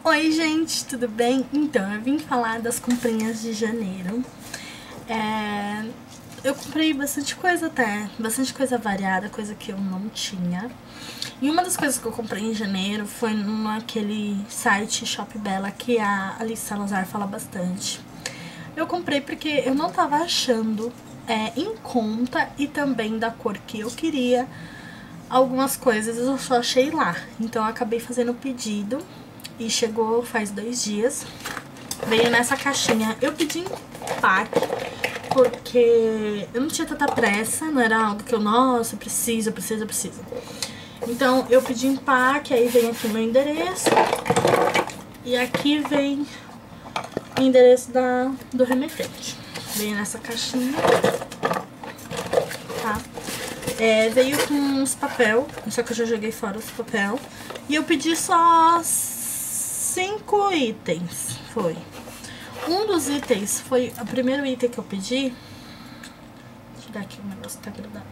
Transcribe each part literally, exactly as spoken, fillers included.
Oi gente, tudo bem? Então, eu vim falar das comprinhas de janeiro. É... Eu comprei bastante coisa até, bastante coisa variada, coisa que eu não tinha. E uma das coisas que eu comprei em janeiro foi naquele site Shop Bela que a Alice Salazar fala bastante. Eu comprei porque eu não tava achando é, em conta e também da cor que eu queria. Algumas coisas eu só achei lá, então eu acabei fazendo o pedido e chegou faz dois dias. Veio nessa caixinha. Eu pedi em pack porque eu não tinha tanta pressa, não era algo que eu, nossa, eu preciso, eu preciso, eu preciso. Então eu pedi em pack, aí vem aqui meu endereço e aqui vem o endereço da, do remetente. Veio nessa caixinha, tá? É, veio com uns papel, só que eu já joguei fora os papel. E eu pedi só cinco itens, foi. Um dos itens foi, o primeiro item que eu pedi. Deixa eu dar aqui, o negócio tá grudado.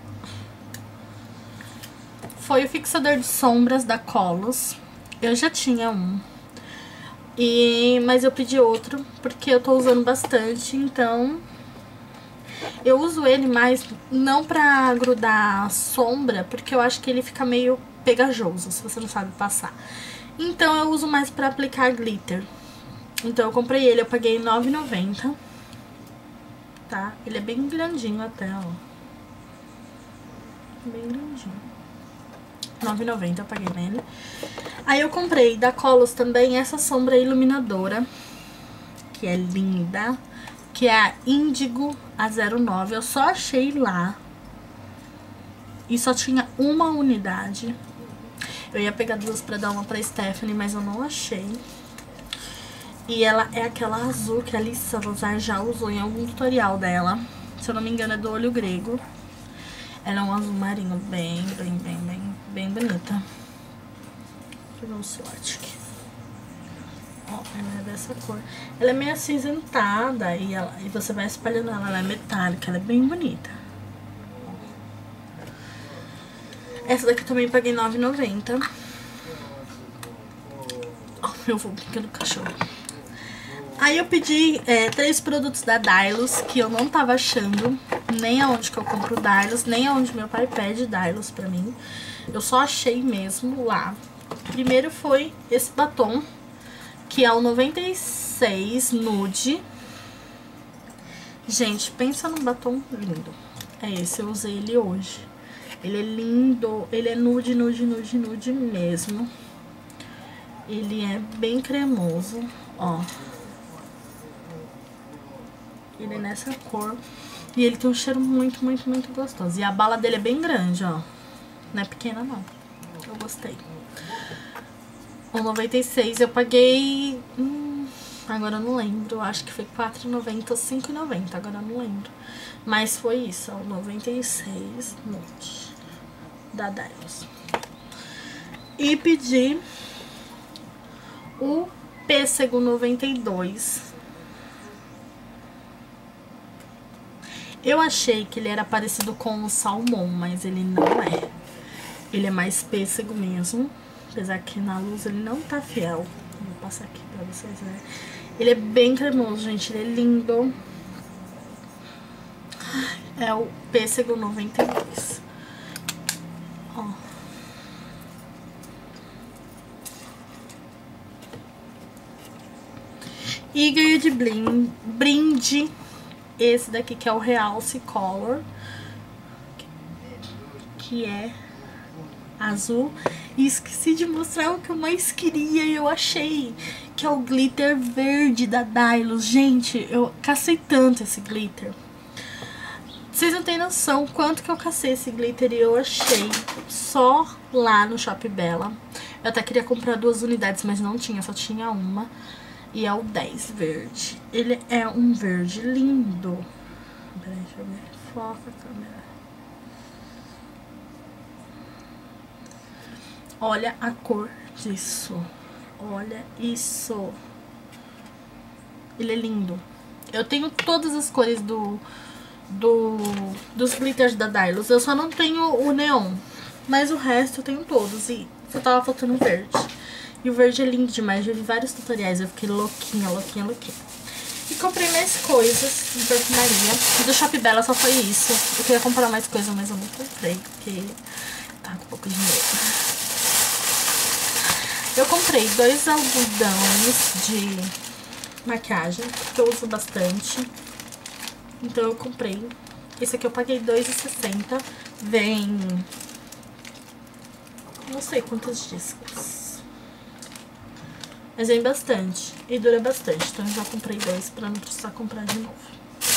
Foi o fixador de sombras da Colos. Eu já tinha um. E, mas eu pedi outro, porque eu tô usando bastante, então... Eu uso ele mais não pra grudar sombra, porque eu acho que ele fica meio pegajoso, se você não sabe passar. Então eu uso mais pra aplicar glitter. Então eu comprei ele, eu paguei nove reais e noventa centavos, tá? Ele é bem grandinho até, ó. Bem grandinho. nove reais e noventa centavos eu paguei nele. Aí eu comprei da Colos também essa sombra iluminadora, que é linda, que é a Índigo A zero nove. Eu só achei lá e só tinha uma unidade. Eu ia pegar duas pra dar uma pra Stephanie, mas eu não achei. E ela é aquela azul que a Alice Salazar já usou em algum tutorial dela. Se eu não me engano é do Olho Grego. Ela é um azul marinho bem, bem, bem, bem, bem bonita. Deixa eu ver o swatch aqui. Ó, ela é dessa cor. Ela é meio acinzentada e, ela, e você vai espalhando ela. Ela é metálica, ela é bem bonita. Essa daqui eu também paguei nove reais e noventa centavos. Ó, eu vou brincando com o cachorro. Aí eu pedi é, três produtos da Dylos que eu não tava achando. Nem aonde que eu compro Dylos, nem aonde meu pai pede Dylos pra mim. Eu só achei mesmo lá. Primeiro foi esse batom, que é o noventa e seis Nude. Gente, pensa num batom lindo. É esse, eu usei ele hoje. Ele é lindo, ele é nude, nude, nude, nude mesmo. Ele é bem cremoso, ó. Ele é nessa cor. E ele tem um cheiro muito, muito, muito gostoso. E a bala dele é bem grande, ó. Não é pequena, não. Eu gostei. O noventa e seis eu paguei... Hum, agora eu não lembro. Acho que foi quatro reais e noventa centavos ou cinco reais e noventa centavos. Agora eu não lembro. Mas foi isso, ó. O noventa e seis Nude da Dylos. E pedi o Pêssego noventa e dois. Eu achei que ele era parecido com o Salmão, mas ele não é. Ele é mais pêssego mesmo. Apesar que na luz ele não tá fiel. Vou passar aqui pra vocês verem. Ele é bem cremoso, gente. Ele é lindo. É o Pêssego noventa e dois. Ó. E ganhei de blim, brinde esse daqui, que é o Realce Color, que é azul. E esqueci de mostrar o que eu mais queria e eu achei, que é o glitter verde da Dylos. Gente, eu cacei tanto esse glitter. Vocês não têm noção quanto que eu cacei esse glitter e eu achei só lá no Shop Bela. Eu até queria comprar duas unidades, mas não tinha, só tinha uma. E é o dez verde. Ele é um verde lindo. Peraí, deixa eu ver. Foca a câmera. Olha a cor disso. Olha isso. Ele é lindo. Eu tenho todas as cores do, do dos glitters da Dylos. Eu só não tenho o neon. Mas o resto eu tenho todos. E só tava faltando o verde. E o verde é lindo demais, já vi vários tutoriais, eu fiquei louquinha, louquinha, louquinha. E comprei mais coisas de perfumaria. Do Shop Bella só foi isso. Eu queria comprar mais coisas, mas eu não comprei, porque tá com pouco dinheiro. Eu comprei dois algodões de maquiagem, que eu uso bastante. Então eu comprei. Esse aqui eu paguei dois reais e sessenta centavos. Vem... não sei quantos discos. Mas vem bastante. E dura bastante. Então eu já comprei dois pra não precisar comprar de novo.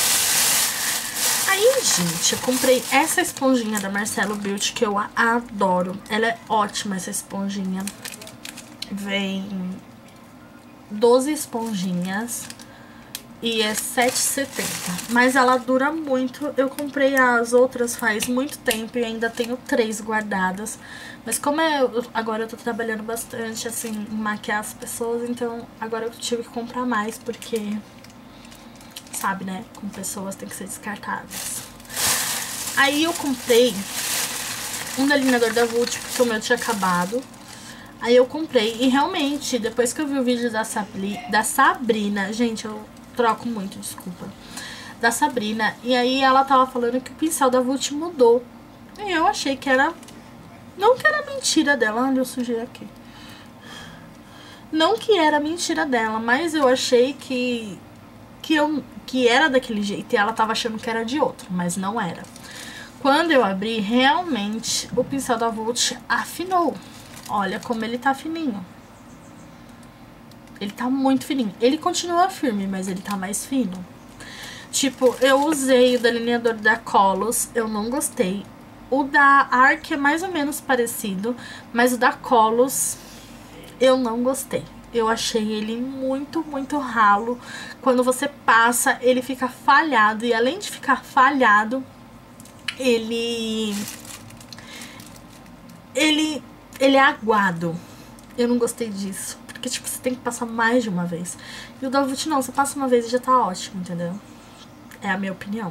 Aí, gente, eu comprei essa esponjinha da Marcelo Beauty, que eu adoro. Ela é ótima, essa esponjinha. Vem doze esponjinhas e é sete reais e setenta centavos. Mas ela dura muito. Eu comprei as outras faz muito tempo e ainda tenho três guardadas. Mas como eu, agora eu tô trabalhando bastante, assim, em maquiar as pessoas, então agora eu tive que comprar mais, porque, sabe, né, com pessoas tem que ser descartáveis. Aí eu comprei um delineador da Vult, porque o meu tinha acabado. Aí eu comprei, e realmente, depois que eu vi o vídeo da, Sabri, da Sabrina, gente, eu troco muito, desculpa, da Sabrina, e aí ela tava falando que o pincel da Vult mudou. E eu achei que era, não que era mentira dela, olha, eu sujei aqui. Não que era mentira dela, mas eu achei que, que, eu, que era daquele jeito, e ela tava achando que era de outro, mas não era. Quando eu abri, realmente, o pincel da Vult afinou. Olha como ele tá fininho. Ele tá muito fininho. Ele continua firme, mas ele tá mais fino. Tipo, eu usei o delineador da Colos, eu não gostei. O da Arc é mais ou menos parecido, mas o da Colos eu não gostei. Eu achei ele muito, muito ralo. Quando você passa, ele fica falhado. E além de ficar falhado, ele... Ele... Ele é aguado. Eu não gostei disso. Porque, tipo, você tem que passar mais de uma vez. E o da Vult não, você passa uma vez e já tá ótimo, entendeu? É a minha opinião.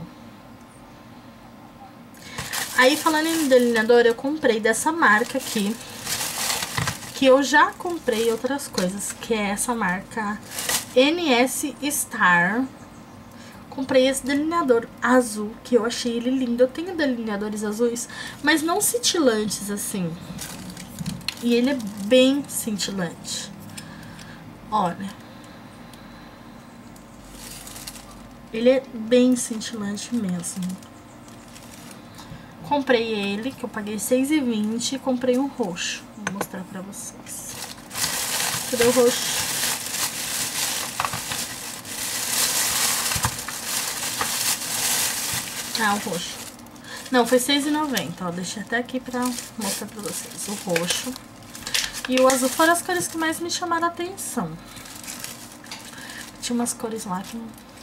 Aí, falando em delineador, eu comprei dessa marca aqui. Que eu já comprei outras coisas. Que é essa marca N S Star. Comprei esse delineador azul, que eu achei ele lindo. Eu tenho delineadores azuis, mas não cintilantes, assim. E ele é bem cintilante. Olha. Ele é bem cintilante mesmo. Comprei ele, que eu paguei seis reais e vinte centavos. E comprei um roxo. Vou mostrar pra vocês. Cadê o roxo? Ah, o roxo. Não, foi seis reais e noventa centavos, ó. Deixei até aqui pra mostrar pra vocês. O roxo. E o azul foram as cores que mais me chamaram a atenção. Tinha umas cores lá que...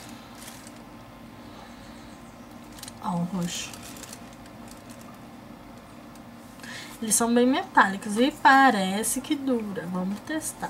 Ó, o roxo. Eles são bem metálicos e parece que dura. Vamos testar.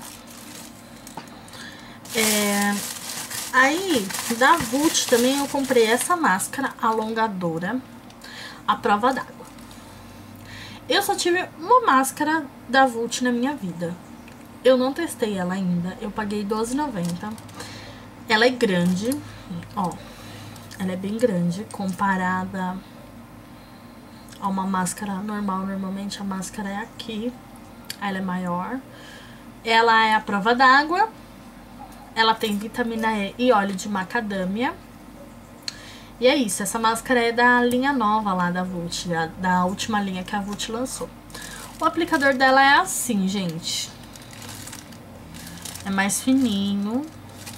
É... Aí, da Vult também eu comprei essa máscara alongadora, à prova d'água. Eu só tive uma máscara da Vult na minha vida. Eu não testei ela ainda. Eu paguei doze reais e noventa centavos. Ela é grande, ó. Ela é bem grande comparada a uma máscara normal. Normalmente a máscara é aqui. Ela é maior. Ela é à prova d'água. Ela tem vitamina E e óleo de macadâmia. E é isso, essa máscara é da linha nova lá da Vult, da, da última linha que a Vult lançou. O aplicador dela é assim, gente. É mais fininho.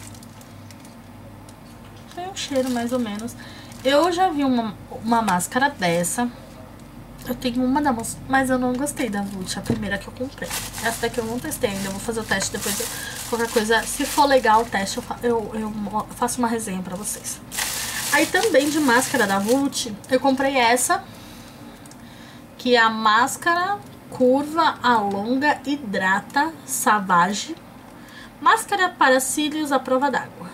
Tem um cheiro mais ou menos. Eu já vi uma, uma máscara dessa. Eu tenho uma da moça, mas eu não gostei da Vult, a primeira que eu comprei. Essa daqui eu não testei ainda, eu vou fazer o teste depois. Eu, qualquer coisa, se for legal o teste, eu, eu, eu faço uma resenha pra vocês. Aí também de máscara da Vult, eu comprei essa, que é a máscara curva, alonga, hidrata, Savage. Máscara para cílios à prova d'água.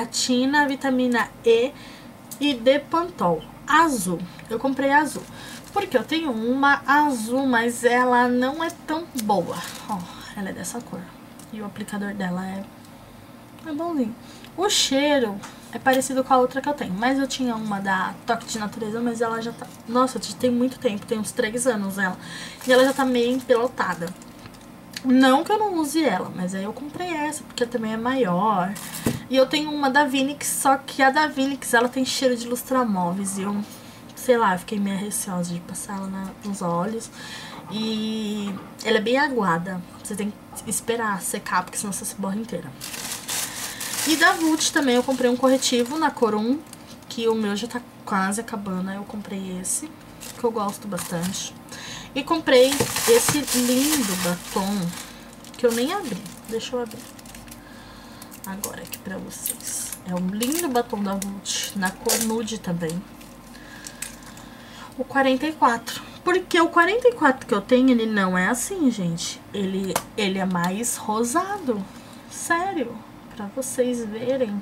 Creatina, vitamina E e Depantol. Azul. Eu comprei azul. Porque eu tenho uma azul, mas ela não é tão boa. Ó, ela é dessa cor. E o aplicador dela é, é bonzinho. O cheiro é parecido com a outra que eu tenho. Mas eu tinha uma da Toque de Natureza, mas ela já tá... Nossa, tem muito tempo, tem uns três anos ela. E ela já tá meio empelotada. Não que eu não use ela, mas aí eu comprei essa, porque também é maior. E eu tenho uma da Vinix, só que a da Vinix, ela tem cheiro de lustramóveis. E eu, sei lá, fiquei meio receosa de passar ela na, nos olhos. E ela é bem aguada. Você tem que esperar secar, porque senão você se borra inteira. E da Vult também eu comprei um corretivo na cor um, que o meu já tá quase acabando. Aí eu comprei esse, que eu gosto bastante. E comprei esse lindo batom, que eu nem abri. Deixa eu abrir agora aqui pra vocês. É um lindo batom da Vult, na cor nude também. O quarenta e quatro. Porque o quarenta e quatro que eu tenho, ele não é assim, gente. Ele, ele é mais rosado. Sério. Pra vocês verem.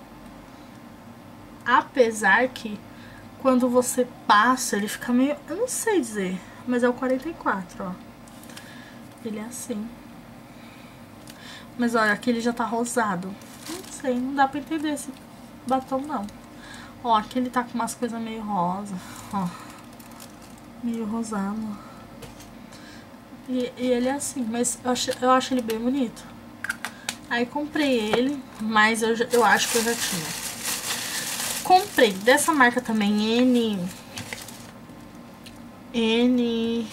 Apesar que quando você passa, ele fica meio... Eu não sei dizer. Mas é o quarenta e quatro, ó. Ele é assim. Mas olha, aqui ele já tá rosado. Não sei, não dá pra entender esse batom, não. Ó, aqui ele tá com umas coisas meio rosa. Ó. Meio rosado. E, e ele é assim, mas eu acho, eu acho ele bem bonito. Aí comprei ele, mas eu, eu acho que eu já tinha. Comprei dessa marca também, N... N...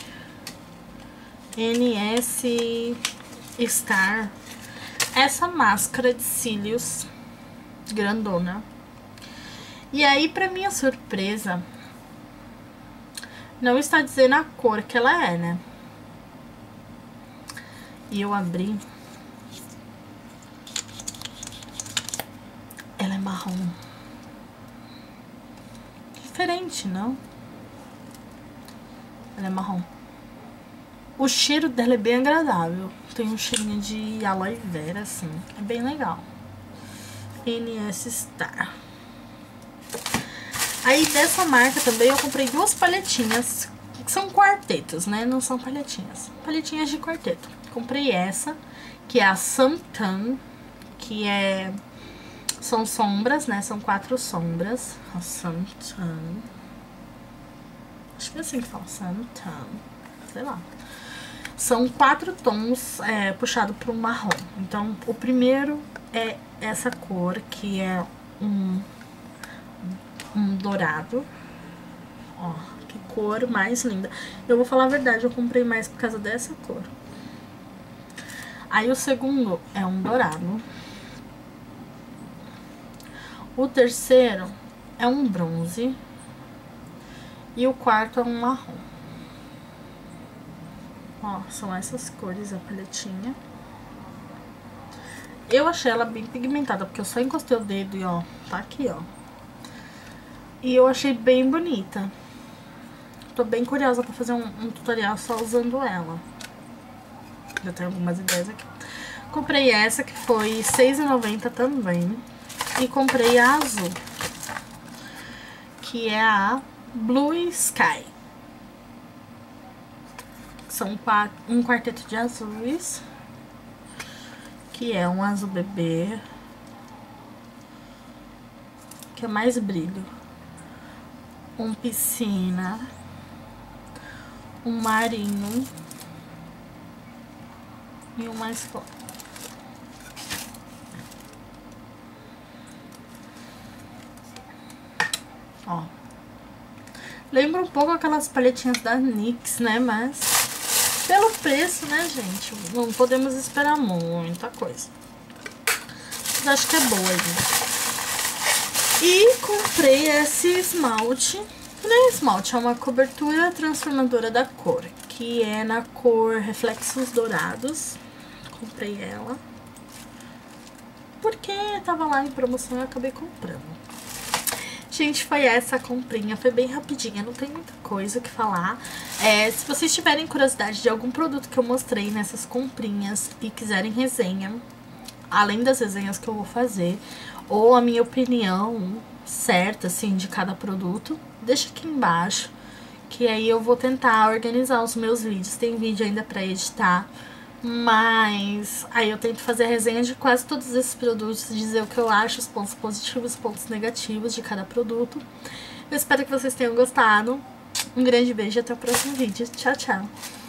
N S Star. Essa máscara de cílios grandona. E aí, pra minha surpresa, não está dizendo a cor que ela é, né? E eu abri. Ela é marrom. Diferente, não? Ela é marrom. O cheiro dela é bem agradável. Tem um cheirinho de aloe vera, assim. É bem legal. N S Star. Aí dessa marca também eu comprei duas palhetinhas. Que são quartetos, né? Não são palhetinhas. Palhetinhas de quarteto. Comprei essa, que é a Suntan. Que é... São sombras, né? São quatro sombras. A Suntan. Acho que é assim que fala. Suntan. Sei lá. São quatro tons é, puxado para o marrom. Então, o primeiro é essa cor, que é um, um dourado. Ó, que cor mais linda. Eu vou falar a verdade, eu comprei mais por causa dessa cor. Aí, o segundo é um dourado. O terceiro é um bronze. E o quarto é um marrom. Ó, são essas cores, a paletinha. Eu achei ela bem pigmentada, porque eu só encostei o dedo e, ó, tá aqui, ó. E eu achei bem bonita. Tô bem curiosa pra fazer um, um tutorial só usando ela. Já tenho algumas ideias aqui. Comprei essa, que foi seis reais e noventa centavos também. E comprei a azul, que é a Blue Sky. São quatro, um quarteto de azuis, que é um azul bebê, que é mais brilho, um piscina, um marinho e um mais claro. Ó, lembra um pouco aquelas paletinhas da NYX, né, mas... Pelo preço, né, gente? Não podemos esperar muita coisa. Mas acho que é boa, gente. E comprei esse esmalte. Não é esmalte, é uma cobertura transformadora da cor. Que é na cor Reflexos Dourados. Comprei ela. Porque tava lá em promoção e eu acabei comprando. Gente, foi essa a comprinha, foi bem rapidinha, não tem muita coisa o que falar. É, se vocês tiverem curiosidade de algum produto que eu mostrei nessas comprinhas e quiserem resenha, além das resenhas que eu vou fazer, ou a minha opinião certa, assim, de cada produto, deixa aqui embaixo, que aí eu vou tentar organizar os meus vídeos. Tem vídeo ainda pra editar, mas aí eu tento fazer a resenha de quase todos esses produtos, dizer o que eu acho, os pontos positivos, os pontos negativos de cada produto. Eu espero que vocês tenham gostado. Um grande beijo e até o próximo vídeo. Tchau, tchau!